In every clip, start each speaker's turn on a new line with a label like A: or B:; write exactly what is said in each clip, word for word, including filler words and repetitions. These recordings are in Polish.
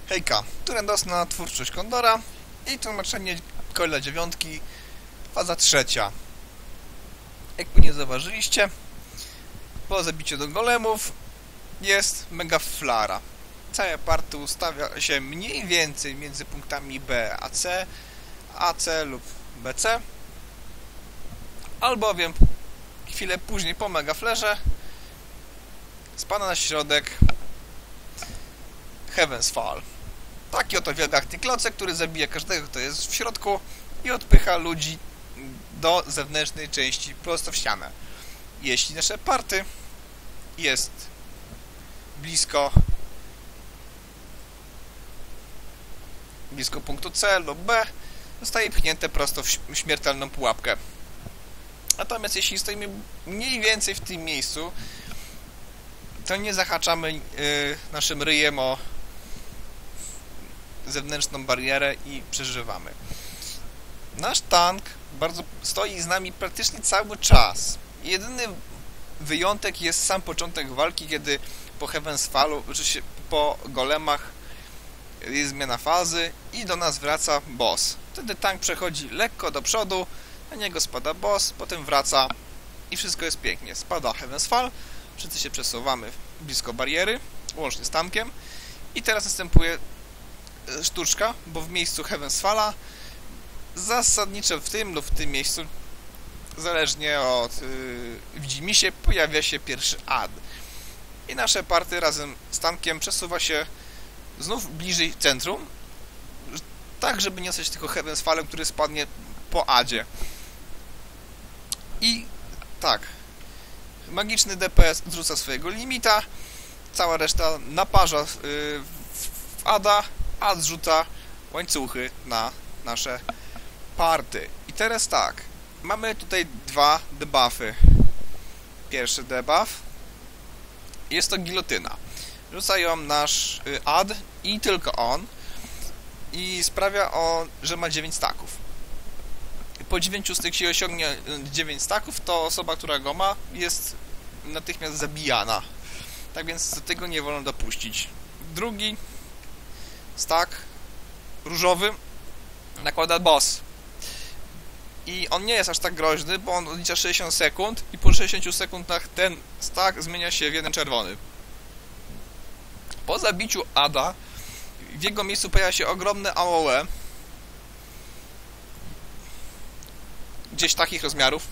A: Hejka, tu radosna twórczość Kondora i tłumaczenie Coila dziewiątki, faza trzecia. Jak pewnie zauważyliście, po zabiciu do golemów jest mega flara. Całe party ustawia się mniej więcej między punktami B a C, A C lub B C, albowiem chwilę później po mega flerze spada na środek Heaven's Fall. Taki oto wielgachny klocek, który zabija każdego, kto jest w środku i odpycha ludzi do zewnętrznej części prosto w ścianę. Jeśli nasze party jest blisko blisko punktu C lub B, zostaje pchnięte prosto w śmiertelną pułapkę. Natomiast jeśli stoimy mniej więcej w tym miejscu, to nie zahaczamy yy, naszym ryjem o zewnętrzną barierę i przeżywamy. Nasz tank bardzo stoi z nami praktycznie cały czas. Jedyny wyjątek jest sam początek walki, kiedy po Heaven's Fallu, czy po golemach jest zmiana fazy i do nas wraca boss. Wtedy tank przechodzi lekko do przodu, na niego spada boss, potem wraca i wszystko jest pięknie. Spada Heaven's Fall, wszyscy się przesuwamy blisko bariery, łącznie z tankiem i teraz następuje sztuczka, bo w miejscu Heaven's Falla zasadniczo w tym lub w tym miejscu, zależnie od yy, widzimisię, pojawia się pierwszy ad. I nasze party razem z tankiem przesuwa się znów bliżej centrum, tak żeby nie stać tylko Heaven's Fallem, który spadnie po adzie. I tak, magiczny D P S zrzuca swojego limita, cała reszta naparza yy, w ada, a zrzuca łańcuchy na nasze party. I teraz tak, mamy tutaj dwa debuffy. Pierwszy debuff jest to gilotyna. Rzuca ją nasz ad i tylko on i sprawia on, że ma dziewięć staków. Po dziewięciu styk się osiągnie dziewięć staków, to osoba, która go ma, jest natychmiast zabijana. Tak więc do tego nie wolno dopuścić. Drugi stack różowy nakłada boss. I on nie jest aż tak groźny, bo on odlicza sześćdziesiąt sekund i po sześćdziesięciu sekundach ten stack zmienia się w jeden czerwony. Po zabiciu ada w jego miejscu pojawia się ogromne A O E. Gdzieś takich rozmiarów.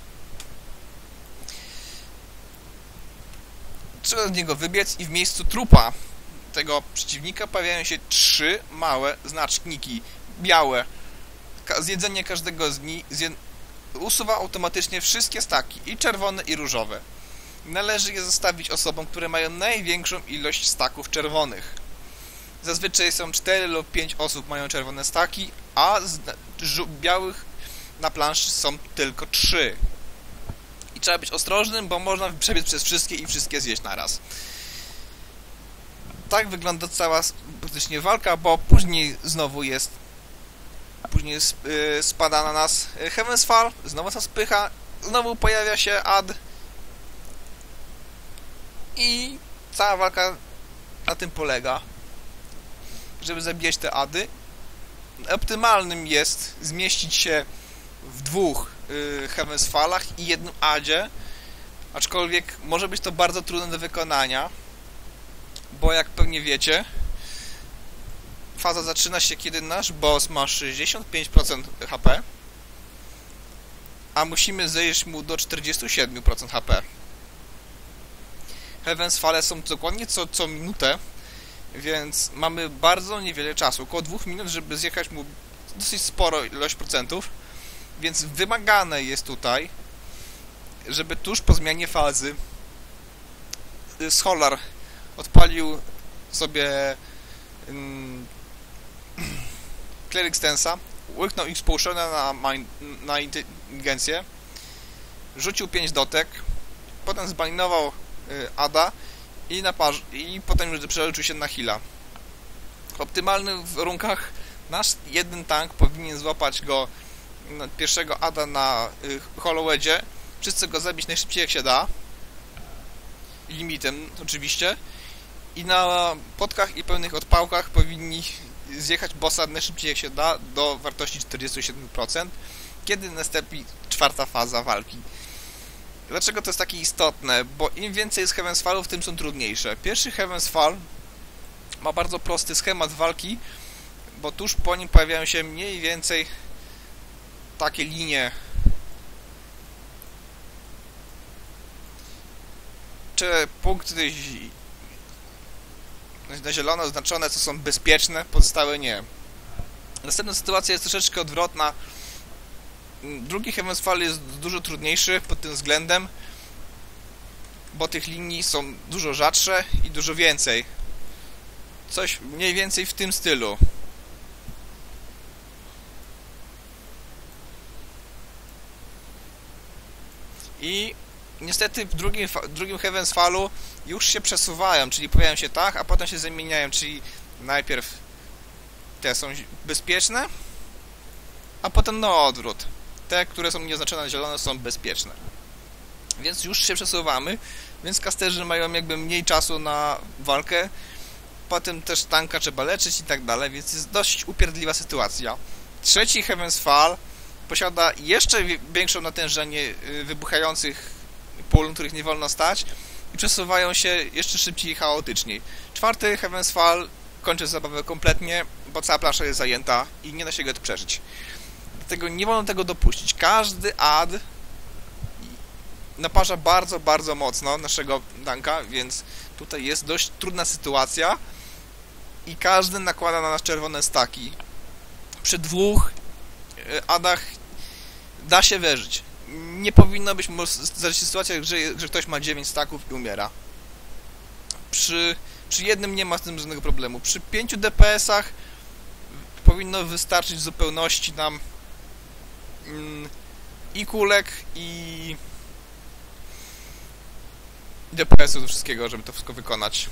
A: Trzeba od niego wybiec i w miejscu trupa tego przeciwnika pojawiają się trzy małe znaczniki białe. Zjedzenie każdego z nich usuwa automatycznie wszystkie staki, i czerwone, i różowe. Należy je zostawić osobom, które mają największą ilość staków czerwonych. Zazwyczaj są cztery lub pięć osób mają czerwone staki, a z białych na planszy są tylko trzy. I trzeba być ostrożnym, bo można przebiec przez wszystkie i wszystkie zjeść naraz. Tak wygląda cała praktycznie walka, bo później znowu jest później spada na nas Heaven's Fall, znowu nas spycha, znowu pojawia się ad i cała walka na tym polega, żeby zabijać te ady. Optymalnym jest zmieścić się w dwóch Heaven's Fallach i jednym adzie, aczkolwiek może być to bardzo trudne do wykonania, bo jak pewnie wiecie, faza zaczyna się, kiedy nasz boss ma sześćdziesiąt pięć procent H P, a musimy zejść mu do czterdziestu siedmiu procent H P. Heaven's Falle są dokładnie co, co minutę, więc mamy bardzo niewiele czasu, około dwóch minut, żeby zjechać mu dosyć sporo ilość procentów, więc wymagane jest tutaj, żeby tuż po zmianie fazy Scholar odpalił sobie um, Cleric Stance'a, łyknął Expulsiona na, na inteligencję, rzucił pięć dotek, potem zbaninował y, ada i, naparz, i potem już przeleczył się na heala. W optymalnych warunkach nasz jeden tank powinien złapać go na pierwszego ada na y, Hollowheadzie, wszyscy go zabić najszybciej jak się da, limitem oczywiście, i na płotkach i pełnych odpałkach powinni zjechać bossa najszybciej jak się da do wartości czterdzieści siedem procent, kiedy nastąpi czwarta faza walki. Dlaczego to jest takie istotne? Bo im więcej jest Heaven's Fallów, tym są trudniejsze. Pierwszy Heaven's Fall ma bardzo prosty schemat walki, bo tuż po nim pojawiają się mniej więcej takie linie, czy punkty na zielono oznaczone, co są bezpieczne, pozostałe nie. Następna sytuacja jest troszeczkę odwrotna. Drugi Heaven's Fall jest dużo trudniejszy pod tym względem, bo tych linii są dużo rzadsze i dużo więcej. Coś mniej więcej w tym stylu. I niestety w drugim, drugim Heaven's Fallu już się przesuwają, czyli pojawiają się tak, a potem się zamieniają, czyli najpierw te są bezpieczne, a potem na odwrót. Te, które są nieoznaczone na zielono, są bezpieczne. Więc już się przesuwamy, więc casterzy mają jakby mniej czasu na walkę, potem też tanka trzeba leczyć i tak dalej, więc jest dość upierdliwa sytuacja. Trzeci Heaven's Fall posiada jeszcze większe natężenie wybuchających pól, których nie wolno stać, i przesuwają się jeszcze szybciej i chaotyczniej. Czwarty Heaven's Fall kończy zabawę kompletnie, bo cała plansza jest zajęta i nie da się go przeżyć. Dlatego nie wolno tego dopuścić. Każdy ad naparza bardzo, bardzo mocno naszego tanka, więc tutaj jest dość trudna sytuacja i każdy nakłada na nas czerwone staki. Przy dwóch adach da się wyżyć. Nie powinno być zdarzyć sytuacja, że, że ktoś ma dziewięć staków i umiera. Przy, przy jednym nie ma z tym żadnego problemu. Przy pięciu D P S-ach powinno wystarczyć w zupełności nam mm, i kulek, i D P S-u do wszystkiego, żeby to wszystko wykonać.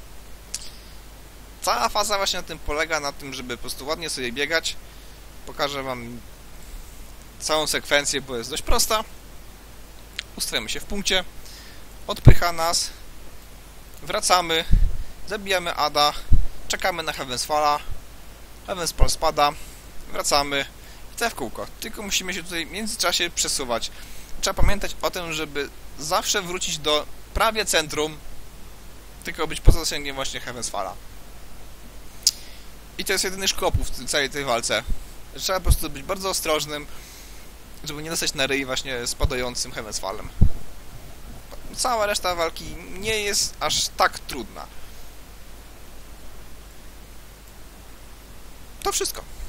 A: Cała faza właśnie na tym polega, na tym, żeby po prostu ładnie sobie biegać. Pokażę wam całą sekwencję, bo jest dość prosta. Ustawiamy się w punkcie, odpycha nas, wracamy, zabijamy ada, czekamy na Heaven's Falla, Heaven's Fall spada, wracamy i tak w kółko. Tylko musimy się tutaj w międzyczasie przesuwać. Trzeba pamiętać o tym, żeby zawsze wrócić do prawie centrum, tylko być poza zasięgiem właśnie Heaven's Falla. I to jest jedyny szkopuł w całej tej walce. Trzeba po prostu być bardzo ostrożnym, żeby nie dostać na ryj właśnie spadającym Heaven's Fallem. Cała reszta walki nie jest aż tak trudna. To wszystko.